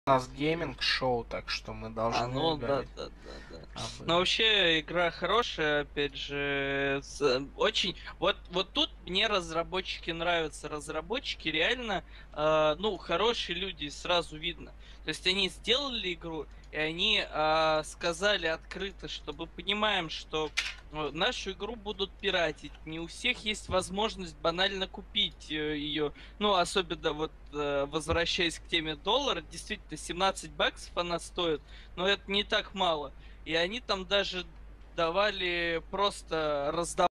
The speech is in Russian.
У нас гейминг-шоу, так что мы должны Ну да, говорить да, да, да. об Но этом. вообще игра хорошая, опять же, очень. Вот тут мне разработчики нравятся. Разработчики реально, ну, хорошие люди, сразу видно. То есть они сделали игру, и они сказали открыто, что мы понимаем, что нашу игру будут пиратить. Не у всех есть возможность банально купить ее. Ну, особенно вот возвращаясь к теме доллара, действительно, 17 баксов она стоит, но это не так мало. И они там даже давали просто раздавать